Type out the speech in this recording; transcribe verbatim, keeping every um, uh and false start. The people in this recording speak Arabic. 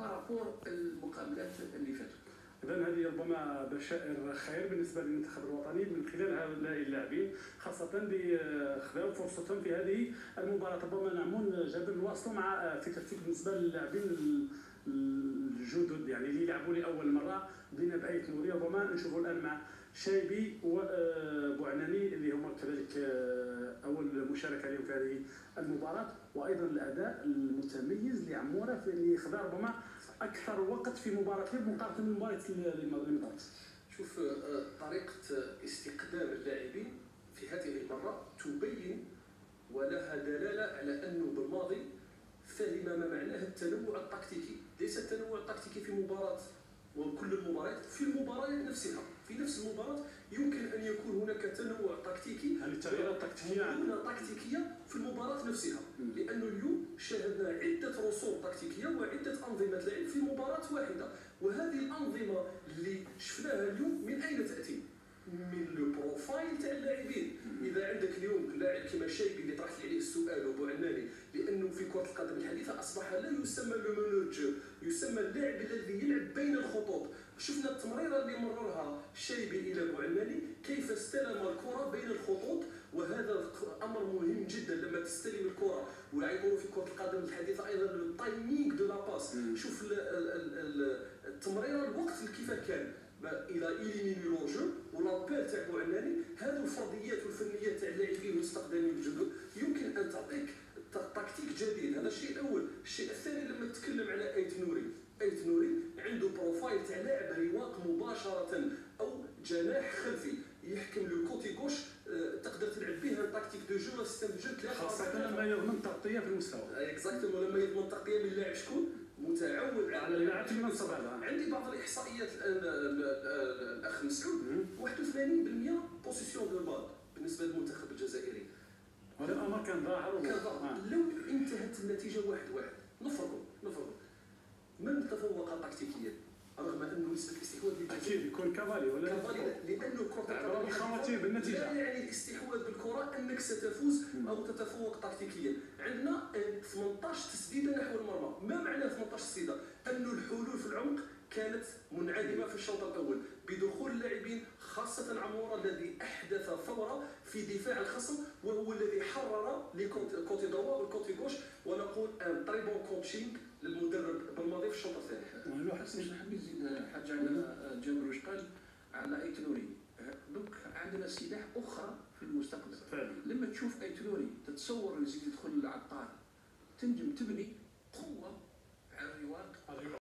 بارابور المقابلات اللي فاتوا. إذا هذه ربما بشائر خير بالنسبة للمنتخب الوطني من خلال هؤلاء اللاعبين، خاصة بخذوا فرصتهم في هذه المباراة. ربما نعمون جابر نواصلوا مع في ترتيب بالنسبة للاعبين الجدد يعني اللي يلعبوا لأول مرة، بدينا بأيت نوري، ربما نشوفوا الآن مع شايبي وبوعناني اللي هما كذلك أول مشاركة لهم في هذه المباراة، وأيضا الأداء المتميز لعمورة في اللي خذا ربما اكثر وقت في مباراه مقارنه بالمباراه اللي مضت. شوف طريقه استقدام اللاعبين في هذه المره تبين ولها دلاله على انه بالماضي فهم ما معناه التنوع التكتيكي، ليس التنوع التكتيكي في مباراه وكل المباريات، في المباريات نفسها، في نفس المباراه يمكن ان يكون هناك تنوع تكتيكي، يعني التغييرات التكتيكيه مرونه تكتيكيه في المباراه نفسها، لانه اليوم شاهدنا عده رسوم تكتيكيه وعده انظمه لعب في مباراه واحده، وهذه الانظمه اللي شفناها اليوم من اين تاتي؟ من لو بروفايل تاع اللاعبين. اذا عندك اليوم لاعب كما شايبي اللي طرحت عليه السؤال وبوعناني، لانه في كره القدم الحديثه اصبح لا يسمى لو مونوجو، يسمى اللاعب الذي يلعب بين الخطوط. شفنا التمريره اللي مررها شايبي الى بوعناني، كيف استلم الكره بين الخطوط، وهذا امر مهم جدا لما تستلم الكره، ويعيطوا في كره القدم الحديثه ايضا التايمينغ دو لا باس. شوف التمريره الوقت كيف كان الى اليميني لونجو ولابيل تاع بوعناني. هذو الفرديات والفنيات تاع اللاعبين المستقدمين الجدد يمكن ان تعطيك تكتيك جديد. هذا الشيء الاول. الشيء الثاني لما تتكلم على ايت نوري، ايت نوري عنده بروفايل تاع لاعب رواق مباشره او جناح خلفي يحكم لو كوتي غوش، تقدر تلعب به تكتيك دو جو سيستم دو جو ثلاثة، خاصه لما يضمن تغطيه في المستوى. اكزاكتومون لما يضمن تغطيه من اللاعب شكون متعود على اللاعب في المنصب هذا. عندي بعض الاحصائيات الاخ مسعود، واحد وثمانين بالمئة بوسيسيون دو بال بالنسبه للمنتخب الجزائري. هذا الامر كان ظاهر كان ظاهر. آه. لو انتهت النتيجه واحد واحد نفرضوا نفرضوا من تفوق تكتيكيا رغم انه نسبه الاستحواذ اكيد يكون كافالي ولا كافالي، لانه كره القدم الخواتيم بالنتيجه لا يعني الاستحواذ بالكره انك ستفوز او تتفوق تكتيكيا. عندنا ثمانية عشر تسديده نحو المرمى. ما معنى ثمانية عشر تسديده؟ انه الحلول في العمق كانت منعدمه في الشوط الاول بدخول اللاعبين، خاصه عمورة الذي احدث ثوره في دفاع الخصم، وهو الذي حرر لكوتي دوا والكوتي غوش، ونقول ان تري بون كوتشينغ للمدرب بالماضي في الشوط الثاني. لو حسن نحب نزيد حاجه على جابر واش قال على ايت نوري. دوك عندنا سلاح اخرى في المستقبل فعلا. لما تشوف ايت نوري تتصور يزيد يدخل العقار، تنجم تبني قوه